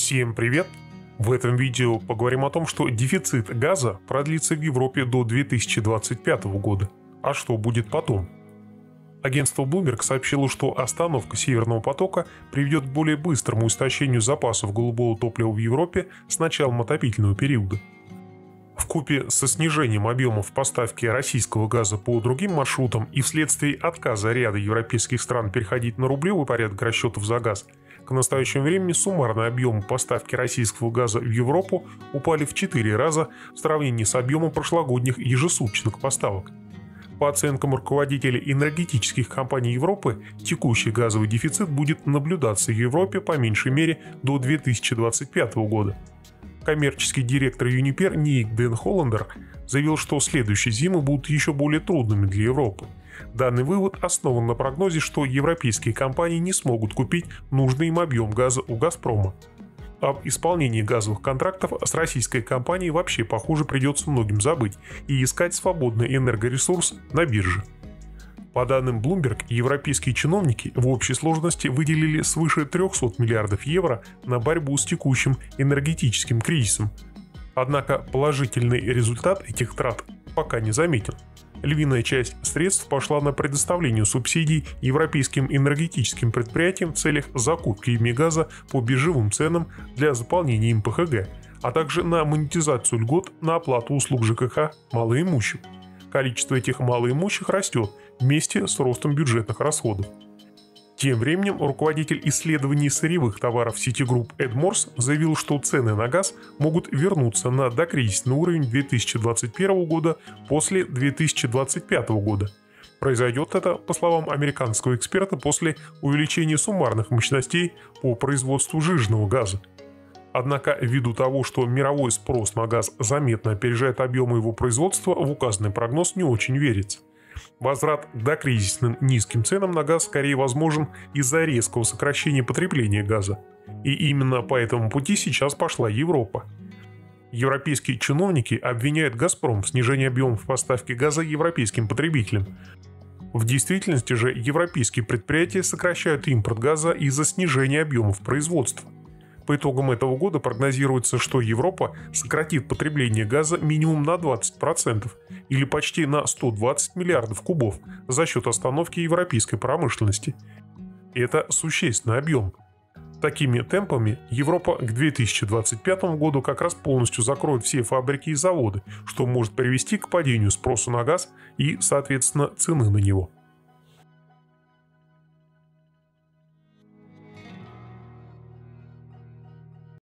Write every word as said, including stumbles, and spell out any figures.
Всем привет! В этом видео поговорим о том, что дефицит газа продлится в Европе до две тысячи двадцать пятого года. А что будет потом? Агентство Bloomberg сообщило, что остановка Северного потока приведет к более быстрому истощению запасов голубого топлива в Европе с началом отопительного периода. Вкупе со снижением объемов поставки российского газа по другим маршрутам и вследствие отказа ряда европейских стран переходить на рублевый порядок расчетов за газ, к настоящему времени суммарные объемы поставки российского газа в Европу упали в четыре раза в сравнении с объемом прошлогодних ежесуточных поставок. По оценкам руководителей энергетических компаний Европы, текущий газовый дефицит будет наблюдаться в Европе по меньшей мере до две тысячи двадцать пятого года. Коммерческий директор Uniper Ник Ден Холландер заявил, что следующие зимы будут еще более трудными для Европы. Данный вывод основан на прогнозе, что европейские компании не смогут купить нужный им объем газа у «Газпрома». Об исполнении газовых контрактов с российской компанией вообще, похоже, придется многим забыть и искать свободный энергоресурс на бирже. По данным Bloomberg, европейские чиновники в общей сложности выделили свыше трехсот миллиардов евро на борьбу с текущим энергетическим кризисом. Однако положительный результат этих трат пока не заметен. Львиная часть средств пошла на предоставление субсидий европейским энергетическим предприятиям в целях закупки ими газа по биржевым ценам для заполнения им пэ ха гэ, а также на монетизацию льгот на оплату услуг жэ ка ха малоимущим. Количество этих малоимущих растет вместе с ростом бюджетных расходов. Тем временем руководитель исследований сырьевых товаров Citigroup Эд Морс заявил, что цены на газ могут вернуться на докризисный уровень две тысячи двадцать первого года после две тысячи двадцать пятого года. Произойдет это, по словам американского эксперта, после увеличения суммарных мощностей по производству сжиженного газа. Однако, ввиду того, что мировой спрос на газ заметно опережает объемы его производства, в указанный прогноз не очень верится. Возврат к докризисным низким ценам на газ скорее возможен из-за резкого сокращения потребления газа. И именно по этому пути сейчас пошла Европа. Европейские чиновники обвиняют «Газпром» в снижении объемов поставки газа европейским потребителям. В действительности же европейские предприятия сокращают импорт газа из-за снижения объемов производства. По итогам этого года прогнозируется, что Европа сократит потребление газа минимум на двадцать процентов или почти на сто двадцать миллиардов кубов за счет остановки европейской промышленности. Это существенный объем. Такими темпами Европа к две тысячи двадцать пятому году как раз полностью закроет все фабрики и заводы, что может привести к падению спроса на газ и, соответственно, цены на него.